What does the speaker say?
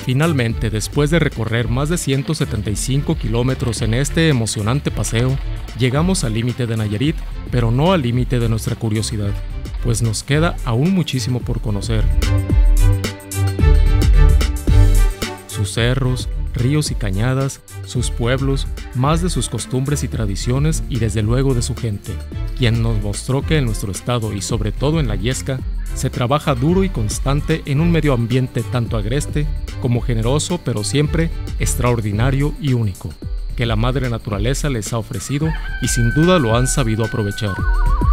Finalmente, después de recorrer más de 175 kilómetros en este emocionante paseo, llegamos al límite de Nayarit, pero no al límite de nuestra curiosidad, pues nos queda aún muchísimo por conocer. Sus cerros, ríos y cañadas, sus pueblos, más de sus costumbres y tradiciones y desde luego de su gente, quien nos mostró que en nuestro estado y sobre todo en la Yesca, se trabaja duro y constante en un medio ambiente tanto agreste como generoso, pero siempre extraordinario y único, que la madre naturaleza les ha ofrecido y sin duda lo han sabido aprovechar.